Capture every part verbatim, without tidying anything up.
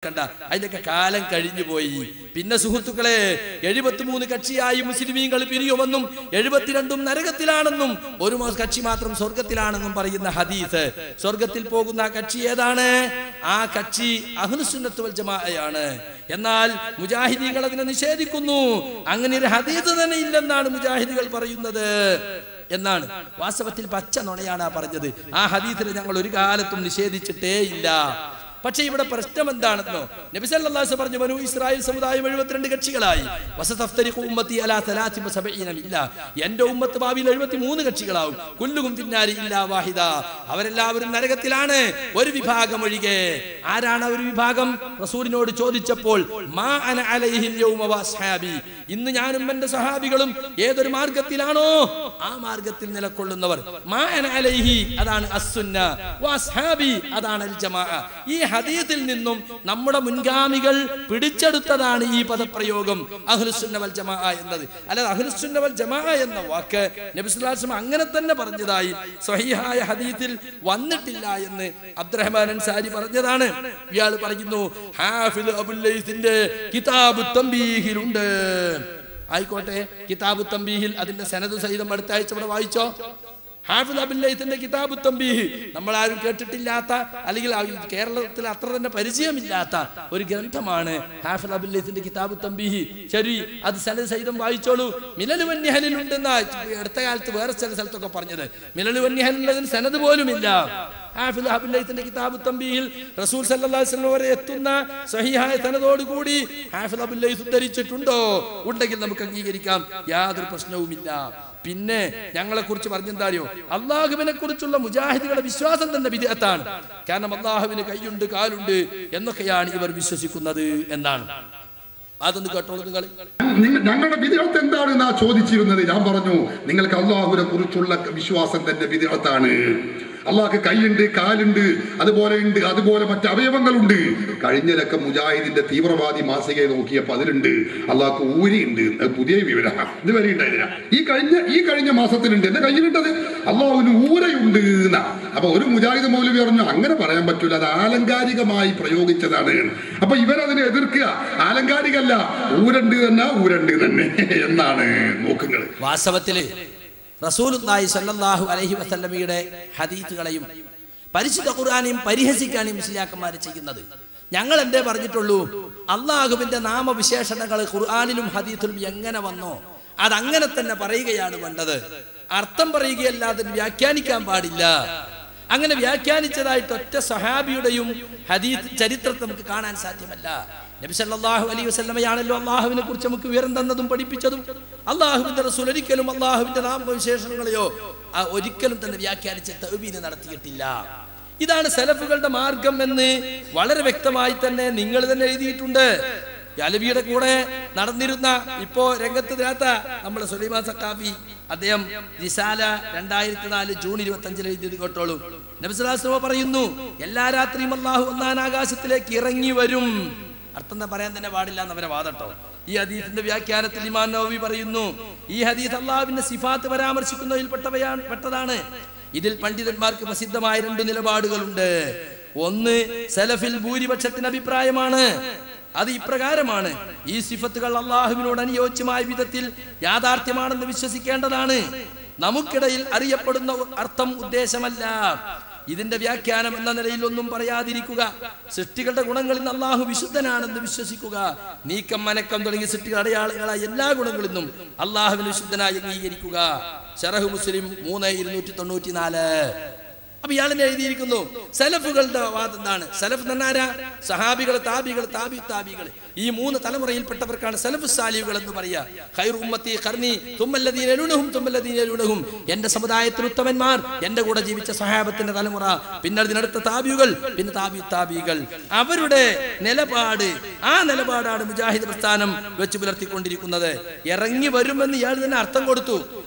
വെക്കണ്ട, അതിലൊക്കെ കാലം കഴിഞ്ഞു പോയി. പിന്നെ സുഹൃത്തുക്കളെ, എഴുപത്തിമൂന്ന് കക്ഷിയായി മുസ്ലിമീങ്ങൾ പിരിയുമെന്നും എഴുപത്തിരണ്ടും നരകത്തിലാണെന്നും ഒരു കക്ഷി മാത്രം സ്വർഗത്തിലാണെന്നും പറയുന്ന ഹദീസ്. സ്വർഗത്തിൽ പോകുന്ന കക്ഷി ഏതാണ്? ആ കക്ഷി അഹ്ലുസുന്നത്ത് വൽ ജമാഅയാണ്. എന്നാൽ മുജാഹിദീകൾ അതിനെ നിഷേധിക്കുന്നു. അങ്ങനെ ഒരു ഹദീസ് തന്നെ ഇല്ലെന്നാണ് മുജാഹിദുകൾ പറയുന്നത് എന്നാണ്. വാസ്തവത്തിൽ പച്ച നുണയാണ് ആ പറഞ്ഞത്. ആ ഹദീസിനെ ഞങ്ങൾ ഒരു കാലത്തും നിഷേധിച്ചിട്ടേ ഇല്ല. പക്ഷെ ഇവിടെ പ്രശ്നം എന്താണെന്നോ, നബി സല്ലല്ലാഹു അലൈഹി വസല്ലം പറഞ്ഞു, ബനൂ ഇസ്രായേൽ സമുദായം എഴുപത്തിരണ്ട് കക്ഷികളായി. വസതഫ്തരിഖു ഉമ്മത്തി അലാ സലാസി വസബഈന മില്ല. എന്റെ ഉമ്മത്ത് ഭാവിയിൽ എഴുപത്തിമൂന്ന് കക്ഷികളാവും. കുല്ലുഹും ഫിന്നാരി ഇല്ലാ വാഹിദ. അവരെല്ലാവരും നരകത്തിലാണ്, ഒരു വിഭാഗം ഒഴികെ. ആരാണ് ഒരു വിഭാഗം? റസൂലിനോട് ചോദിച്ചപ്പോൾ മാ അന അലൈഹിൽ യൗമ വഅസ്ഹാബി, ഇന്ന് ഞാനും എന്റെ സഹാബികളും ഏതൊരു മാർഗത്തിലാണോ ആ മാർഗത്തിൽ നിലകൊള്ളുന്നവർ. മാ അന അലൈഹി അതാണ് അസ്സുന്ന, വഅസ്ഹാബി അതാണ് അൽ ജമാഅ. ഈ ഹദീസിൽ നിന്നും നമ്മുടെ മുൻഗാമികൾ പിടിച്ചെടുത്തതാണ് ഈ പദപ്രയോഗം അഹ്ലുസുന്ന വൽ ജമാഅ എന്നത്. അല്ലാതെ അഹ്ലുസുന്ന വൽ ജമാഅ എന്ന വാക്ക് നബി സല്ലല്ലാഹു അലൈഹി വസല്ലം അങ്ങനെ തന്നെ പറഞ്ഞതായി സ്വഹീഹായ ഹദീസിൽ വന്നിട്ടില്ല എന്ന് അബ്ദുറഹ്മാൻ അൻസാരി പറഞ്ഞതാണ്. ഇയാൾ പറയുന്നു ഹാഫിദ് അബുൽ ലൈസിന്റെ കിതാബ് തംബീഹിലുണ്ട്. ആയിക്കോട്ടെ, കിതാബ് തംബീഹിൽ അതിന്റെ സനദ് സഹിതം അടുത്ത ആഴ്ച ഇവിടെ വായിച്ചോ. ഹാഫിദ് അബുൽ ലൈസിന്റെ കിതാബ് തംബീഹ് നമ്മൾ ആരും കേട്ടിട്ടില്ലാത്ത, അല്ലെങ്കിൽ കേരളത്തിൽ അത്ര തന്നെ പരിചയമില്ലാത്ത ഒരു ഗ്രന്ഥമാണ് ഹാഫിദ് അബുൽ ലൈസിന്റെ കിതാബ് തംബീഹ്. ശരി, അത് സനദ് സഹിതം വായിച്ചോളൂ. മിലലു വന്നിഹലിൽ ഉണ്ടെന്ന അടുത്ത കാലത്ത് വേറെ ചില സ്ഥലത്തൊക്കെ പറഞ്ഞത്. മിലലു വന്നിഹലിൽ സനദ് പോലുമില്ല. ഹാഫിദ് അബുൽ ലൈസിന്റെ കിതാബ് തംബീഹിൽ റസൂൽ സല്ലല്ലാഹു അലൈഹി വസല്ലം വരെ എത്തുന്ന സ്വഹീഹായ സനദോട് കൂടി ഹാഫിദ് അബുൽ ലൈസ് ഉദ്ധരിച്ചിട്ടുണ്ടോ? ഉണ്ടെങ്കിൽ നമുക്ക് അംഗീകരിക്കാം, യാതൊരു പ്രശ്നവുമില്ല. പിന്നെ ഞങ്ങളെ കുറിച്ച് പറഞ്ഞെന്താറിയോ, അള്ളാഹുവിനെ കുറിച്ചുള്ള മുജാഹിദുകളുടെ വിശ്വാസം തന്നെ ബിദ്അത്താണ്. കാരണം അള്ളാഹുവിന് കൈയുണ്ട് കാലുണ്ട് എന്നൊക്കെയാണ് ഇവർ വിശ്വസിക്കുന്നത് എന്നാണ്. അതൊന്ന് കേട്ടോളൂ നിങ്ങൾ. ഞങ്ങളുടെ ബിദ്അത്ത് എന്താണെന്നാ ചോദിച്ചിരുന്നത്. ഞാൻ പറഞ്ഞു നിങ്ങൾക്ക് അള്ളാഹുവിനെ കുറിച്ചുള്ള വിശ്വാസം തന്നെ ബിദ്അത്താണ്. അള്ളാഹ്ക്ക് കൈയുണ്ട് കാലുണ്ട് അതുപോലെ ഉണ്ട്, അതുപോലെ മറ്റ് അവയവങ്ങളുണ്ട്. കഴിഞ്ഞതൊക്കെ മുജാഹിദിന്റെ തീവ്രവാദി മാസികയെ നോക്കിയപ്പോൾ അതിലുണ്ട് അള്ളാഹ്ക്ക് ഊരിയുണ്ട്. പുതിയ വിവരം ഇതുവരെ ഉണ്ടായിരുന്നില്ല. ഈ കഴിഞ്ഞ ഈ കഴിഞ്ഞ മാസത്തിലുണ്ട് എന്റെ കയ്യിലുണ്ടത് അള്ളാഹുവിന് ഊരയുണ്ട് എന്നാ. അപ്പൊ ഒരു മുജാഹിദ് മൗലവി പറഞ്ഞു അങ്ങനെ പറയാൻ പറ്റൂല, അത് ആലങ്കാരികമായി പ്രയോഗിച്ചതാണ്. അപ്പൊ ഇവരതിനെ എതിർക്കുക. ആലങ്കാരികല്ല, ഊരണ്ട് തന്നെ ഊരണ്ട് തന്നെ എന്നാണ് നോക്കുന്നത്. വാസ്തവത്തില് റസൂലുള്ളാഹി സ്വല്ലല്ലാഹു അലൈഹി വസല്ലമയുടെ ഹദീസുകളെയും പരിശുദ്ധ ഖുർആനെയും പരിഹസിക്കാണ് മുസ്ലിയാക്കന്മാർ ചെയ്യുന്നത്. ഞങ്ങൾ എന്തേ പറഞ്ഞിട്ടുള്ളൂ, അള്ളാഹുവിന്റെ നാമവിശേഷണങ്ങൾ ഖുർആനിലും ഹദീസിലും എങ്ങനെ വന്നോ അതങ്ങനെ തന്നെ പറയുകയാണ് വേണ്ടത്. അർത്ഥം പറയുകയല്ലാതെ വ്യാഖ്യാനിക്കാൻ പാടില്ല. അങ്ങനെ വ്യാഖ്യാനിച്ചതായിട്ട് ഒറ്റ സഹാബിയുടെയും ഹദീസ് ചരിത്രത്തെ നമുക്ക് കാണാൻ സാധ്യമല്ല. നബി സല്ലല്ലാഹു അലൈഹി വസല്ലമയാണല്ലോ അള്ളാഹുവിനെ കുറിച്ച് നമുക്ക് വിവരം തന്നതും പഠിപ്പിച്ചതും. അള്ളാഹുവിന്റെ റസൂൽ ഒരിക്കലും അള്ളാഹുവിന്റെ നാമവിശേഷണങ്ങളെയോ ഒരിക്കലും തന്നെ വ്യാഖ്യാനിച്ച് തഅ്വീൽ നടത്തിയിട്ടില്ല. ഇതാണ് സലഫുകളുടെ മാർഗം എന്ന് വളരെ വ്യക്തമായി തന്നെ നിങ്ങൾ തന്നെ എഴുതിയിട്ടുണ്ട്. അലവിയുടെ കൂടെ നടന്നിരുന്ന ഇപ്പോ രംഗത്ത് നേത്ത നമ്മുടെ സുലൈമാൻ സഖാഫി, അദ്ദേഹം റിസാല രണ്ടായിരത്തി നാല് ജൂൺ ഇരുപത്തി അഞ്ചിൽ എഴുതിയത് കേട്ടോളൂ. നബി സല്ലല്ലാഹു അലൈഹി വസല്ലം പറയുന്നു എല്ലാ രാത്രിയും അള്ളാഹു ഒന്നാം ആകാശത്തിലേക്ക് ഇറങ്ങി വരും. അർത്ഥം പറയാൻ തന്നെ പാടില്ല എന്നവരെ വാദട്ടോ. ഈ ഹദീസിന്റെ വ്യാഖ്യാനത്തിൽ ഇമാം നവവി പറയുന്നു ഈ ഹദീസ് അള്ളാഹുവിന്റെ സിഫാത്ത് പരാമർശിക്കുന്നതിൽ പെട്ടവയാണ് പെട്ടതാണ്. ഇതിൽ പണ്ഡിതന്മാർക്ക് പ്രസിദ്ധമായ രണ്ട് നിലപാടുകളുണ്ട്. ഒന്ന് സലഫിൽ ഭൂരിപക്ഷത്തിന്റെ അഭിപ്രായമാണ്. അത് ഇപ്രകാരമാണ്: ഈ സിഫത്തുകൾ അള്ളാഹുവിനോട് അനുയോജ്യമായ വിധത്തിൽ യാഥാർത്ഥ്യമാണെന്ന് വിശ്വസിക്കേണ്ടതാണ്. നമുക്കിടയിൽ അറിയപ്പെടുന്ന അർത്ഥം ഉദ്ദേശമല്ല. ഇതിന്റെ വ്യാഖ്യാനം എന്ന നിലയിൽ ഒന്നും പറയാതിരിക്കുക. സൃഷ്ടികളുടെ ഗുണങ്ങളിൽ നിന്ന് അള്ളാഹു വിശുദ്ധനാണെന്ന് വിശ്വസിക്കുക. നീക്കം മനക്കം തുടങ്ങിയ സൃഷ്ടികൾ അടയാളങ്ങളായ എല്ലാ ഗുണങ്ങളിൽ നിന്നും അള്ളാഹുവിന് വിശുദ്ധനായി അംഗീകരിക്കുക. ശറഹ് മുസ്ലിം മൂന്ന് ഇരുന്നൂറ്റി തൊണ്ണൂറ്റി നാല്. അപ്പൊ ഇയാളിനെ എഴുതിയിരിക്കുന്നു സലഫുകളുടെ വാദം എന്താണ്? സലഫ് എന്നാരാ? സഹാബികൾ, താബികൾ, താബി താബികൾ. ഈ മൂന്ന് തലമുറയിൽപ്പെട്ടവർക്കാണ് സലഫു സാലിഹുകൾ എന്ന് പറയാ. ഖൈറു ഉമ്മത്തി ഖർനി തുമ്മല്ലദീന യലൂനഹും തുമ്മല്ലദീന യലൂനഹും. എന്റെ സമുദായത്തിൽ ഉത്തമന്മാർ എന്റെ കൂടെ ജീവിച്ച സഹാബത്തിന്റെ തലമുറ, പിന്നെ അതിനടുത്ത താബികൾ, പിന്നെ താബി താബികൾ. അവരുടെ നിലപാട്, ആ നിലപാടാണ് മുജാഹിദ് പ്രസ്ഥാനം വെച്ച് പുലർത്തിക്കൊണ്ടിരിക്കുന്നത്. ഇറങ്ങി വരുമെന്ന് ഇയാൾ തന്നെ അർത്ഥം കൊടുത്തു.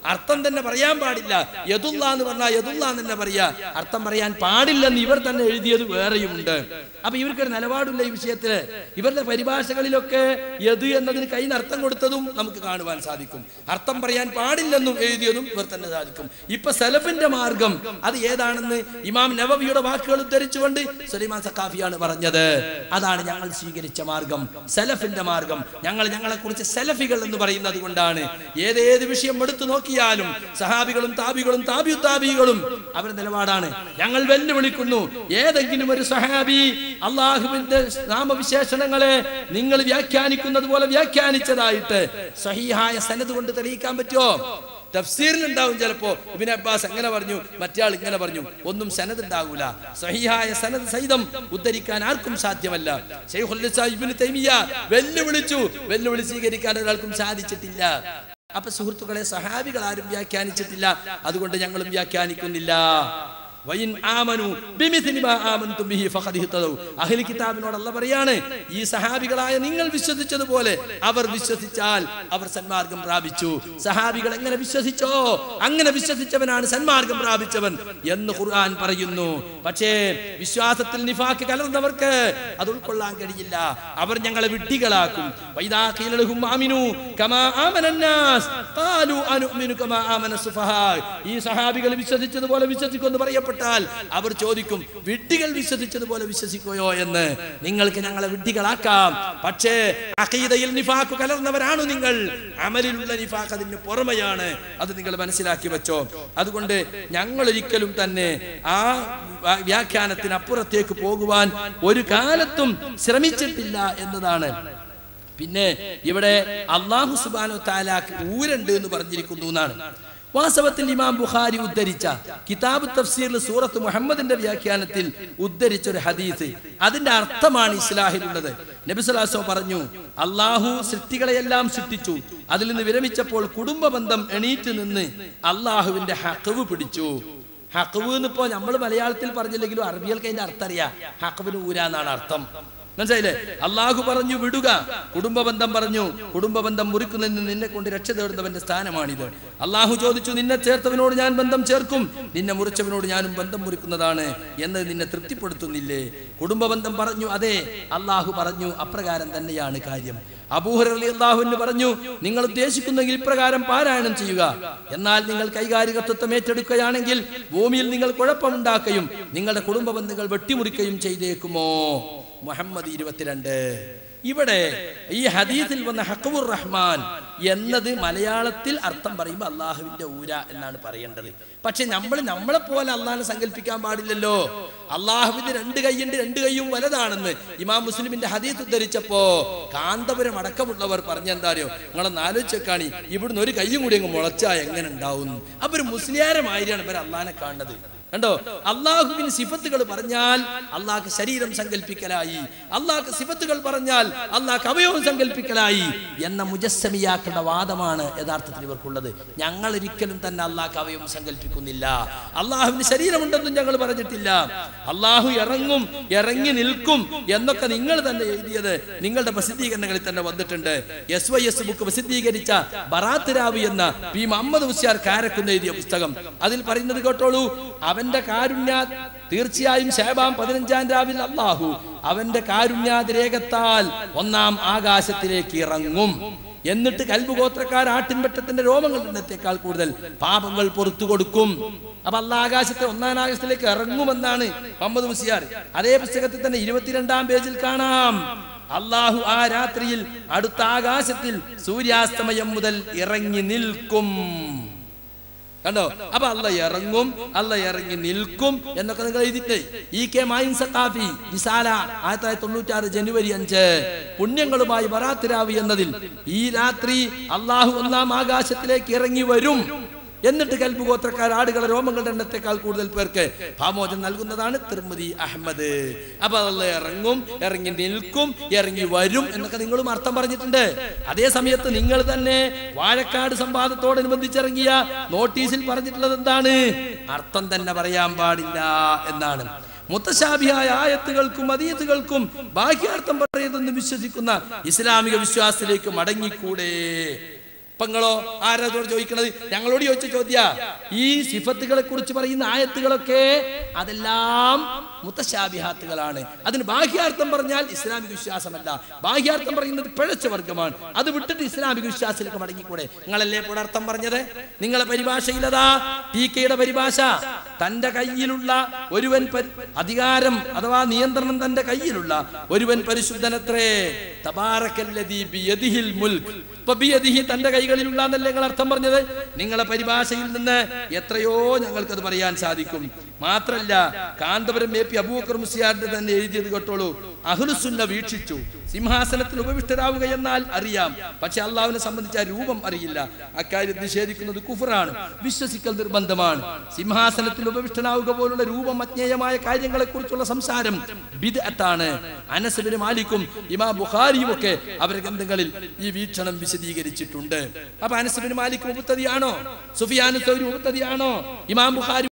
അർത്ഥം തന്നെ പറയാൻ പാടില്ല. യദുല്ല എന്ന് പറഞ്ഞാൽ യദുല്ല എന്ന് തന്നെ പറയാ, അർത്ഥം പറയാൻ പാടില്ലെന്ന് ഇവർ തന്നെ എഴുതിയത് വേറെയുമുണ്ട്. അപ്പൊ ഇവർക്കൊരു നിലപാടില്ല ഈ വിഷയത്തില്. ഇവരുടെ പരിഭാഷകളിലൊക്കെ യദ് എന്നതിന് കൈ അർത്ഥം കൊടുത്തതും നമുക്ക് കാണുവാൻ സാധിക്കും. അർത്ഥം പറയാൻ പാടില്ലെന്നും എഴുതിയതും ഇവർ തന്നെ സാധിക്കും. ഇപ്പൊ സലഫിന്റെ മാർഗം അത് ഏതാണെന്ന് ഇമാം നവവിയുടെ വാക്കുകൾ ഉദ്ധരിച്ചുകൊണ്ട് സുലൈമാൻ സഖാഫിയാണ് പറഞ്ഞത്. അതാണ് ഞങ്ങൾ സ്വീകരിച്ച മാർഗം, സലഫിന്റെ മാർഗം. ഞങ്ങൾ ഞങ്ങളെ കുറിച്ച് സലഫികൾ എന്ന് പറയുന്നത് കൊണ്ടാണ് ഏതേത് വിഷയം എടുത്തു നോക്കിയാലും സഹാബികളും താബികളും താബിയു താബികളും അവരുടെ നിലപാടാണ്. ഞങ്ങൾ വെല്ലുവിളിക്കുന്നു, ഏതെങ്കിലും ഒരു സഹാബി അള്ളാഹുവിന്റെ നാമവിശേഷണങ്ങളെ നിങ്ങൾ വ്യാഖ്യാനിക്കുന്നത് പോലെ വ്യാഖ്യാനിച്ചതായിട്ട് സഹീഹായ സനദ് കൊണ്ട് തെളിയിക്കാൻ പറ്റുമോ? തഫ്സീറിലുണ്ടാവും ചിലപ്പോ ഇബ്നു അബ്ബാസ് എങ്ങനെ പറഞ്ഞു, മറ്റയാൾ ഇങ്ങനെ പറഞ്ഞു, ഒന്നും സനദ് ഉണ്ടാകൂല. സഹീഹായ സനദ് സഹിതം ഉദ്ധരിക്കാൻ ആർക്കും സാധ്യമല്ല. ശൈഖുൽ ഇസ്ലാം ഇബ്നു തൈമിയ്യ വെല്ലുവിളിച്ചു, വെല്ലുവിളി സ്വീകരിക്കാൻ ഒരാൾക്കും സാധിച്ചിട്ടില്ല. അപ്പൊ സുഹൃത്തുക്കളെ, സഹാബികൾ ആരും വ്യാഖ്യാനിച്ചിട്ടില്ല, അതുകൊണ്ട് ഞങ്ങളും വ്യാഖ്യാനിക്കുന്നില്ല. അഹ്ലി കിതാബിനോട് അല്ലാഹു പറയാണ്, ഈ സഹാബികളായ നിങ്ങൾ വിശ്വസിച്ചതുപോലെ അവർ വിശ്വസിച്ചാൽ അവർ സന്മാർഗം പ്രാപിച്ചു. സഹാബികൾ എങ്ങനെ വിശ്വസിച്ചോ അങ്ങനെ വിശ്വസിച്ചവനാണ് സന്മാർഗം പ്രാപിച്ചവൻ എന്ന് ഖുർആൻ പറയുന്നു. പക്ഷേ വിശ്വാസത്തിൽ നിഫാഖ് കലർന്നവർക്ക് അത് ഉൾക്കൊള്ളാൻ കഴിയില്ല. അവർ ഞങ്ങളെ വിഡ്ഢികളാക്കും. വൈദാ ഖീല ലഹും ആമിനു കമാ ആമനന്നാസ് ഖാലു അനുമിനു കമാ ആമനസ്സുഫഹാ. ഈ സഹാബികൾ വിശ്വസിച്ചതുപോലെ വിശ്വസിക്കുമെന്ന് പറയപ്പെട്ട അവർ ചോദിക്കും, വിഡ്ഢികൾ വിശ്വസിച്ചതുപോലെ വിശ്വസിക്കുകയോ എന്ന്. നിങ്ങൾക്ക് ഞങ്ങളെ വിഡ്ഢികളാക്കാം, പക്ഷേ അഖീദയിൽ നിഫാഖ് കലർന്നവരാണ് നിങ്ങൾ. അമലിലുള്ള നിഫാഖ് അതിന് പുറമെയാണ്, അത് നിങ്ങൾ മനസ്സിലാക്കി വെച്ചോ. അതുകൊണ്ട് ഞങ്ങൾ ഒരിക്കലും തന്നെ ആ വ്യാഖ്യാനത്തിന് അപ്പുറത്തേക്ക് പോകുവാൻ ഒരു കാലത്തും ശ്രമിച്ചിട്ടില്ല എന്നതാണ്. പിന്നെ ഇവിടെ അല്ലാഹു സുബ്ഹാനഹു തആലാക്ക് ഊരുണ്ട് എന്ന് പറഞ്ഞിരിക്കുന്നു എന്നാണ്. വാസ്തവത്തിൽ ഇമാം ബുഖാരി ഉദ്ധരിച്ച കിതാബ് തഫ്സീറിൽ സൂറത്ത് മുഹമ്മദിന്റെ വ്യാഖ്യാനത്തിൽ ഉദ്ധരിച്ച ഒരു ഹദീസ്, അതിന്റെ അർത്ഥമാണ് ഇസ്ലാഹിലുള്ളത്. നബി സല്ലല്ലാഹു അലൈഹി വസല്ലം പറഞ്ഞു, അള്ളാഹു സൃഷ്ടികളെയെല്ലാം സൃഷ്ടിച്ചു, അതിൽ നിന്ന് വിരമിച്ചപ്പോൾ കുടുംബ ബന്ധം എണീറ്റ് നിന്ന് അള്ളാഹുവിന്റെ ഹഖ്വ് പിടിച്ചു. ഹഖ്വ് എന്നിപ്പോ നമ്മൾ മലയാളത്തിൽ പറഞ്ഞില്ലെങ്കിലും അറബികൾക്ക് അതിന്റെ അർത്ഥം അറിയാം. ഹഖ്വിന് ഊരാന്നാണ് അർത്ഥം. മനസ്സിലായില്ലേ? അള്ളാഹു പറഞ്ഞു വിടുക, കുടുംബബന്ധം പറഞ്ഞു, കുടുംബബന്ധം മുറിക്കുന്നതിന് നിന്നെ കൊണ്ട് രക്ഷ തേടുന്നവന്റെ സ്ഥാനമാണിത്. അള്ളാഹു ചോദിച്ചു, നിന്നെ ചേർത്തവനോട് ഞാൻ ബന്ധം ചേർക്കും, നിന്നെ മുറിച്ചവനോട് ഞാനും ബന്ധം മുറിക്കുന്നതാണ് എന്നത് നിന്നെ തൃപ്തിപ്പെടുത്തുന്നില്ലേ? കുടുംബബന്ധം പറഞ്ഞു, അതെ. അള്ളാഹു പറഞ്ഞു, അപ്രകാരം തന്നെയാണ് കാര്യം. അബൂ ഹുറൈറ റളിയല്ലാഹു അൻഹു പറഞ്ഞു, നിങ്ങൾ ഉദ്ദേശിക്കുന്നെങ്കിൽ ഇപ്രകാരം പാരായണം ചെയ്യുക. എന്നാൽ നിങ്ങൾ കൈകാരികത്വം ഏറ്റെടുക്കുകയാണെങ്കിൽ ഭൂമിയിൽ നിങ്ങൾ കുഴപ്പമുണ്ടാക്കുകയും നിങ്ങളുടെ കുടുംബ ബന്ധങ്ങൾ വെട്ടിമുറിക്കുകയും ചെയ്തേക്കുമോ? മുഹമ്മദ് ഇരുപത്തിരണ്ട്. ഇവിടെ ഈ ഹദീസിൽ വന്ന ഹഖ്വുർ റഹ്മാൻ എന്നത് മലയാളത്തിൽ അർത്ഥം പറയുമ്പോൾ അള്ളാഹുവിന്റെ ഊര എന്നാണ് പറയേണ്ടത്. പക്ഷെ നമ്മൾ നമ്മളെ പോലെ അള്ളാഹിനെ സങ്കല്പിക്കാൻ പാടില്ലല്ലോ. അള്ളാഹുവിന്റെ രണ്ട് കൈയുണ്ട്, രണ്ട് കൈയും വലതാണെന്ന് ഇമാം മുസ്ലിമിന്റെ ഹദീസ് ഉദ്ധരിച്ചപ്പോ കാന്തപുരം അടക്കമുള്ളവർ പറഞ്ഞെന്താ അറിയോ, നിങ്ങളൊന്ന് ആലോചിച്ചേക്കാണി, ഇവിടുന്ന് ഒരു കൈയും കൂടി അങ്ങ് മുളച്ചാ എങ്ങനെ ഉണ്ടാവും? അപ്പൊ ഒരു മുസ്ലിയാരമായിരിയാണ് ഇവർ അള്ളാഹിനെ കാണുന്നത്. കണ്ടോ, അള്ളാഹുവിന് സിഫത്തുകൾ പറഞ്ഞാൽ അള്ളാഹ്ക്ക് ശരീരം സങ്കല്പിക്കലായി, അള്ളാഹ്ക്ക് സിഫത്തുകൾ പറഞ്ഞാൽ അള്ളാഹ്ക്ക് അവയവം സങ്കല്പിക്കലായി എന്ന മുജസ്സമിയാക്കളുടെ വാദമാണ് യഥാർത്ഥത്തിൽ ഇവർക്കുള്ളത്. ഞങ്ങൾ ഒരിക്കലും തന്നെ അള്ളാഹ്ക്ക് അവയവം സങ്കല്പിക്കുന്നില്ല, അള്ളാഹുവിന് ശരീരമുണ്ടെന്നും ഞങ്ങൾ പറഞ്ഞിട്ടില്ല. അള്ളാഹു ഇറങ്ങും, ഇറങ്ങി നിൽക്കും എന്നൊക്കെ നിങ്ങൾ തന്നെ എഴുതിയത് നിങ്ങളുടെ പ്രസിദ്ധീകരണങ്ങളിൽ തന്നെ വന്നിട്ടുണ്ട്. എസ് വൈ എസ് ബുക്ക് പ്രസിദ്ധീകരിച്ച ബറാത്ത് രാവി എന്ന പി മുഹമ്മദ് മുസ്യാർ കാരക്കുന്ന് എഴുതിയ പുസ്തകം, അതിൽ പറയുന്നത് കേട്ടോളൂ, അവന്റെ കാരുണ്യ തീർച്ചയായും ശഅബാൻ പതിനഞ്ചാം രാവിൽ അല്ലാഹു അവന്റെ കാരുണ്യാതിരേകത്താൽ ഒന്നാം ആകാശത്തിലേക്ക് ഇറങ്ങും. എന്നിട്ട് കൽബ് ഗോത്രക്കാർ ആട്ടിൻപറ്റത്തിന്റെ രോമങ്ങളിൽ നിന്നേക്കാൾ കൂടുതൽ പാപങ്ങൾ പുറത്തു കൊടുക്കും. അപ്പൊ അള്ളാഹ് ആകാശത്തെ ഒന്നാം ആകാശത്തിലേക്ക് ഇറങ്ങുമെന്നാണ് മുഹമ്മദ് മുസ്യാർ. അതേ പുസ്തകത്തിൽ തന്നെ ഇരുപത്തിരണ്ടാം പേജിൽ കാണാം, അള്ളാഹു ആ രാത്രിയിൽ അടുത്ത ആകാശത്തിൽ സൂര്യാസ്തമയം മുതൽ ഇറങ്ങി നിൽക്കും. കണ്ടോ, അപ്പൊ അല്ല ഇറങ്ങും, അല്ല ഇറങ്ങി നിൽക്കും എന്നൊക്കെ നിങ്ങൾ എഴുതിട്ട് ഇ കെ മായിൻ സഖാഫി വിസാല ആയിരത്തി തൊള്ളായിരത്തി തൊണ്ണൂറ്റി ആറ് ജനുവരി അഞ്ച് പുണ്യങ്ങളുമായി ബറാത്ത് രാവി എന്നതിൽ ഈ രാത്രി അള്ളാഹു ഒന്നാം ആകാശത്തിലേക്ക് ഇറങ്ങി വരും, എന്നിട്ട് കൽബ് ഗോത്രക്കാർ ആടുകളെ രോമങ്ങളുടെ എണ്ണത്തെക്കാൾ കൂടുതൽ പേർക്ക് പാമോചനം നൽകുന്നതാണ് തിർമിദി അഹ്മദ്. അപ്പൊ അല്ല ഇറങ്ങും, ഇറങ്ങി നിൽക്കും, ഇറങ്ങി വരും എന്നൊക്കെ നിങ്ങളും അർത്ഥം പറഞ്ഞിട്ടുണ്ട്. അതേ സമയത്ത് നിങ്ങൾ തന്നെ വാഴക്കാട് സംവാദത്തോടനുബന്ധിച്ചിറങ്ങിയ നോട്ടീസിൽ പറഞ്ഞിട്ടുള്ളത് എന്താണ്? അർത്ഥം തന്നെ പറയാൻ പാടില്ല എന്നാണ്. മുത്തശാബിഹായ ആയത്തുകൾക്കും ഹദീസുകൾക്കും ബാഹ്യാർത്ഥം പറയുന്നതെന്ന് വിശ്വസിക്കുന്ന ഇസ്ലാമിക വിശ്വാസത്തിലേക്ക് മടങ്ങിക്കൂടെ? പെങ്ങളോ ആരോട് ചോദിക്കണത്? ഞങ്ങളോട് ചോദിച്ച ചോദ്യ. ഈ സിഫത്തുകളെ കുറിച്ച് പറയുന്ന ആയത്തുകളൊക്കെ അതെല്ലാം മുത്തശാബിഹാത്തുകളാണ്. അതിന് ബാഹ്യാർത്ഥം പറഞ്ഞാൽ ഇസ്ലാമിക വിശ്വാസമല്ല, ബാഹ്യാർത്ഥം പറയുന്നത് പിഴച്ച വർഗമാണ്. അത് വിട്ടിട്ട് ഇസ്ലാമിക വിശ്വാസത്തിലേക്ക് മടങ്ങിക്കൂടെ? നിങ്ങളല്ലേ കൂടെ അർത്ഥം പറഞ്ഞത്? നിങ്ങളെ പരിഭാഷയിലതാ ടി കെയുടെ പരിഭാഷ, തന്റെ കയ്യിലുള്ള ഒരുവൻ അധികാരം അഥവാ നിയന്ത്രണം തന്റെ കയ്യിലുള്ള ഒരുവൻ പരിശുദ്ധനത്രേ. തബാറക്കല്ലദീ ബിയദിഹിൽ മുൽക്ക്. ഇപ്പൊ ബിയദിഹി തന്റെ കൈകളിലുള്ള എന്നല്ലേ നിങ്ങൾ അർത്ഥം പറഞ്ഞത്? നിങ്ങളെ പരിഭാഷയിൽ നിന്ന് എത്രയോ ഞങ്ങൾക്കത് പറയാൻ സാധിക്കും. മാത്രല്ല കാന്തപുരം എ പി അബൂബക്കർ മുസ്ലിയാരുടെ തന്നെ എഴുതിയത് കേട്ടോളൂ. അഹ്ലുസുന്ന വീക്ഷിച്ചു, സിംഹാസനത്തിൽ ഉപവിഷ്ടരാവുക എന്നാൽ അറിയാം, പക്ഷെ അള്ളാഹുവിനെ സംബന്ധിച്ച രൂപം അറിയില്ല. അക്കാര്യം നിഷേധിക്കുന്നത് കുഫറാണ്, വിശ്വസിക്കൽ നിർബന്ധമാണ്. സിംഹാസനത്തിൽ ഉപവിഷ്ടനാവുക പോലുള്ള രൂപം അജ്ഞേയമായ കാര്യങ്ങളെ കുറിച്ചുള്ള സംസാരം ബിദ്അത്താണ്. അനസ് ബിൻ മാലിക്കും ഇമാം ബുഖാരിയും ഒക്കെ അവരുടെ ഗ്രന്ഥങ്ങളിൽ ഈ വീക്ഷണം വിശദീകരിച്ചിട്ടുണ്ട്. അപ്പൊ അനസ് ബിൻ മാലിക് മുബ്തദിയാണോ? സുഫിയാൻ സൗരി മുബ്തദിയാണോ? ഇമാം ബുഖാരി